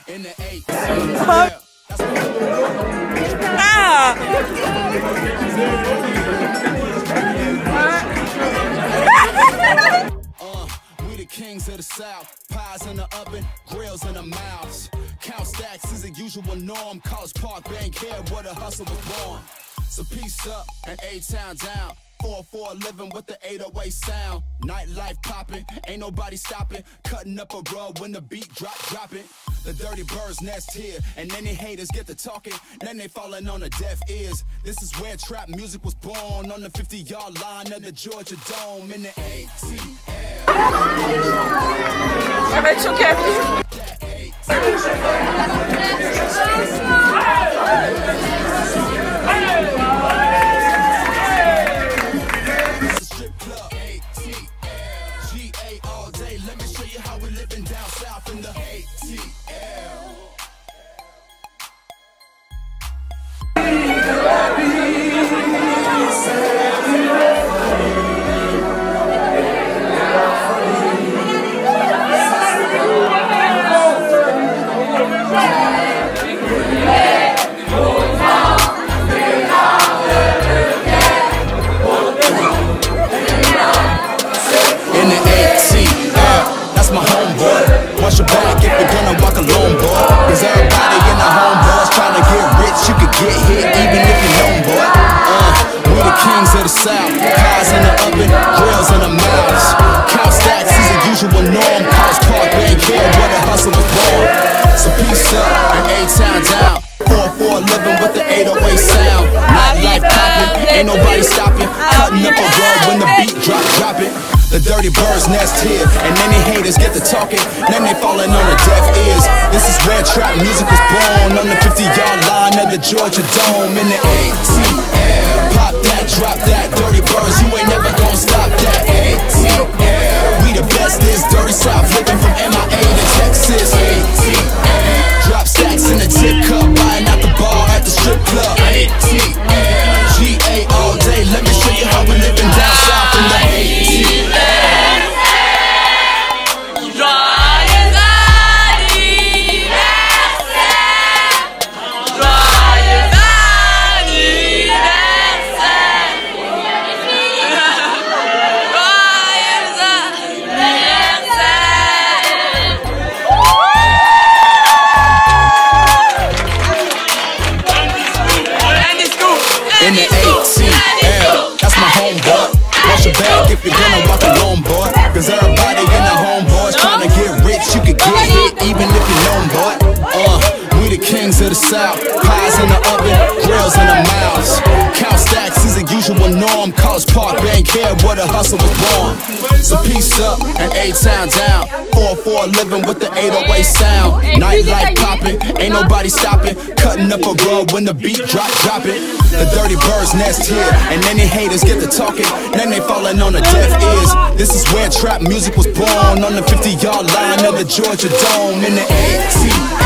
In the 8. We the kings of the South. Pies in the oven, grills in the mouths. Count stacks is a usual norm. College Park, bank here, where the hustle was born. So peace up and A-Town down. 4-4 living with the 808 sound. Nightlife popping, ain't nobody stopping. Cutting up a rug when the beat dropping. The dirty birds nest here, and then the haters get to talking. Then they falling on the deaf ears. This is where trap music was born, on the 50-yard line of the Georgia Dome in the ATL. Avec son café. Watch your back if you're gonna walk alone, boy. Cause everybody in the homeboys trying to get rich. You could get hit even if you're known, boy. We the kings of the South. Pies in the oven, grills in the mouths. Count stacks is a usual norm. College Park, bank here, where the hustle was born. So peace up and A-Town down. 4-4 living with the 808 sound. Nightlife popping, ain't nobody stopping. Cutting up a rug when the beat dropping. The dirty birds nest here, and then the haters get to talking. Then they falling on the deaf ears. This is where trap music was born, on the 50-yard line of the Georgia Dome in the ATL. Pop that, drop that, dirty birds, you ain't never gonna stop that. ATL. We the best, this dirty South, flipping from MIA to Texas. ATL. Drop stacks in the tip cup, buying out the bar at the strip club. ATL. GA all day, let me show you how we living down south in the ATL. In the ATL, that's my homeboy. Watch your back if you're gonna walk alone, boy. Cause everybody in the homeboys trying to get rich. You could get hit even if you're known, boy. We the kings of the South. Pies in the oven, grills in the mouths. Count stacks is a usual norm. College Park, bank here, where the hustle was born. So peace up and A-Town down. 4-4 living with the 808 sound. Nightlife popping, ain't nobody stopping. Cutting up a rug when the beat dropping. The dirty birds nest here, and then the haters get to talking. Then they falling on the deaf ears. This is where trap music was born, on the 50-yard line of the Georgia Dome in the ATL.